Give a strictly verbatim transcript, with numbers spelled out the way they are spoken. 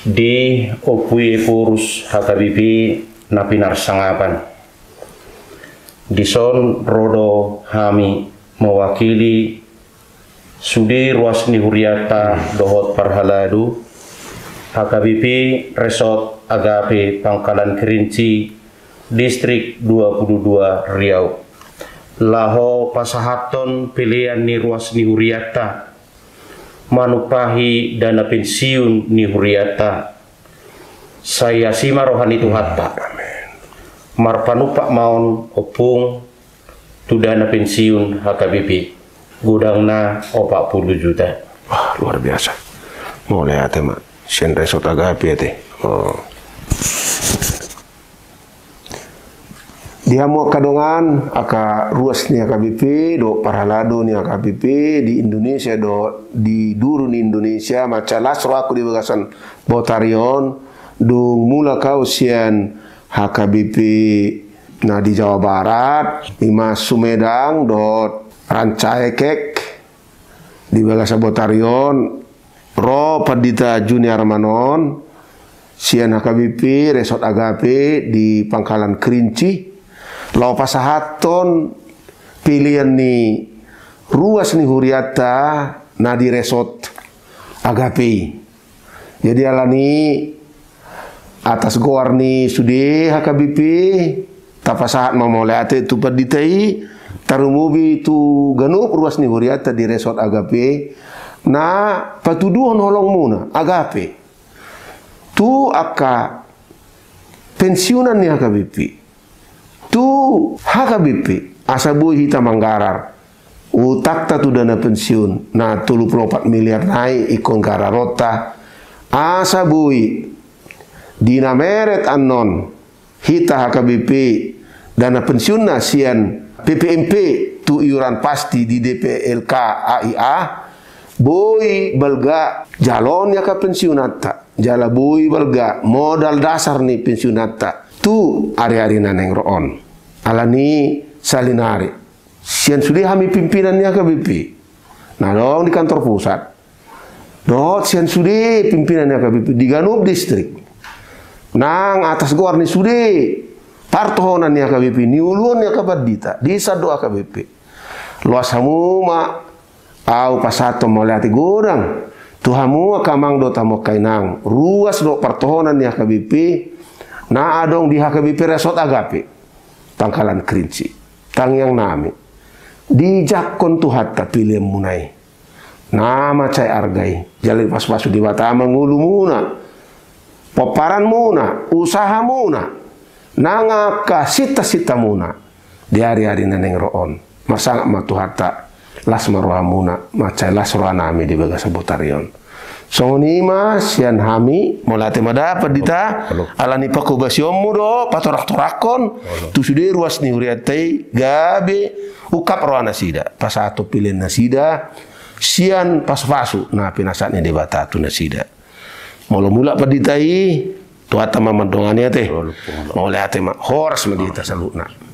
di opui purus hakabipi napinar sangapan. Dison rodo hami mewakili sudi ruas nihuriata dohot parhaladu hakabipi resort Agape Pangkalan Kerinci distrik dua puluh dua Riau. Laho pasahaton pilihan ni ruas nihuriata manupahi dana pensiun nihuriata saya sima rohani tuhatta marpanupak maun opung tu dana pensiun H K B P gudangna empat puluh juta. Wah, luar biasa. Mau lihat ya, mak. Sien resort Agape teh. Oh. Dia mau kadongan aka ruas ni H K B P do paralado ni H K B P di Indonesia do di duru ni Indonesia maca lasro aku di bagasan Botarion do mula kau sian H K B P na di Jawa Barat lima Sumedang do Rancaekek di bagasan Botarion ro Padita Junior Manon sian H K B P resort Agape di Pangkalan Kerinci. Lau pasahaton pilihan ni ruas ni huriata na di resort Agape. Jadi alani atas goar ni sude H K B P tapasahat mamole ate tu paditai tarumubi tu ganup ruas ni huriata di resort Agape na patuduhon holong muna Agape. Tu aka pensiunan ni H K B P. Tu H K B P asabu hita manggarar utak tu dana pensiun na tiga puluh empat miliar naik ikon gararota asabui dina meret anon hita H K B P dana pensiun nasian P P M P tu iuran pasti di D P L K A I A boy balga jalonnya ke pensiunata jala boy balga modal dasar nih pensiunata tu ari-ari naneng roon alani salinari sian sudah kami pimpinannya H K B P nah dong di kantor pusat dot sian sudah pimpinannya H K B P di Ganup distrik nang atas gor ni sudah partohonannya H K B P ni ulunnya ke Padita di sado H K B P luas hamu ma au pasato molati gorang tuhamu kamang do tamo kainang ruas do partohonannya H K B P na adong di H K B P resort Agape Pangkalan Kerinci tang yang nami di jakon tu hatta pilih munai nama cai argai jalin pas-pasu di bata mengulu muna paparan muna usaha muna nangaka sita-sita muna di hari-hari neneng roon masang matu hatta las maroha muna macai las roha nami di bagas Botarion. Songonima sian hami molate mada padita alani pakubasiomu do patorak-torakon tu sude ruas ni huriatai gabe ukap roana sida pasato pilih nasida sian pas-pasu na pinasatnya di batatu nasida molo mula paditai tu atama mandongannya teh mau lihat mak horas medita saluna